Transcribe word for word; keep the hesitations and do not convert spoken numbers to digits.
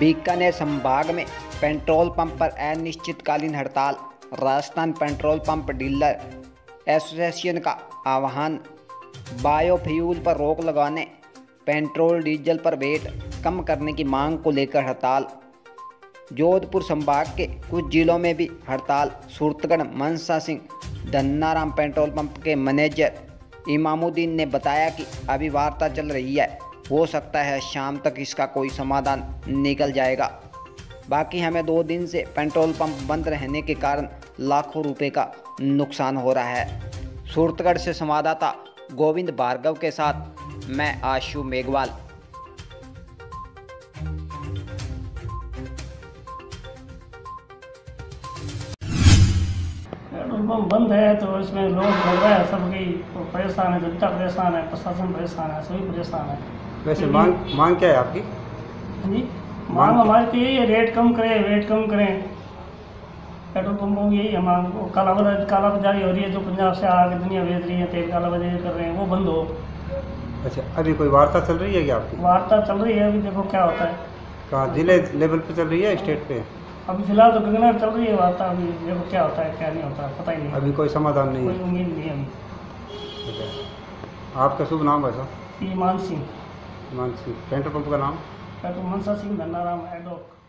बीकानेर संभाग में petrol pump पर अनिश्चितकालीन हड़ताल। Rajasthan petrol pump dealer association का आह्वान। बायोफ्यूल पर रोक लगाने, पेट्रोल डीजल पर वैट कम करने की मांग को लेकर हड़ताल। जोधपुर संभाग के कुछ जिलों में भी हड़ताल। सूरतगढ़ मनसा सिंह धन्नाराम पेट्रोल पंप के मैनेजर इमामुद्दीन ने बताया कि अभी वार्ता चल रही है, हो सकता है शाम तक इसका कोई समाधान निकल जाएगा। बाकी हमें दो दिन से पेट्रोल पंप बंद रहने के कारण लाखों रुपए का नुकसान हो रहा है। सूरतगढ़ से संवाददाता गोविंद भार्गव के साथ मैं आशु मेघवाल। पेट्रोल पंप बंद है तो इसमें लोग लग रहा है, सबकी परेशान है, जनता परेशान है, प्रशासन परेशान है, सभी परेशान है। वैसे मांग मांग क्या है आपकी? जी मांग हमारी तो यही है, रेट कम करें, रेट कम करें। पेट्रोल पंपों की यही है मांग। काला बाजार काला बाजारी हो रही है, जो पंजाब से आके दुनिया भेज रही है, तेल काला बाजारी कर रहे हैं, वो बंद हो। अच्छा, अभी कोई वार्ता चल रही है क्या आपकी? वार्ता चल रही है, अभी देखो क्या होता है। कहाँ, जिले लेवल पे चल रही है, स्टेट पे? अभी फिलहाल तो गगनर चल रही है वार्ता, अभी देखो क्या होता है क्या नहीं होता है, पता ही नहीं। अभी कोई समाधान नहीं कोई है? उम्मीद नहीं है अभी। अच्छा, आपका शुभ नाम है सर? ईमान सिंह। मान सिंह। पेट्रोल पंप का नाम? Petrol Mansa Singh Dhannaram ad hoc.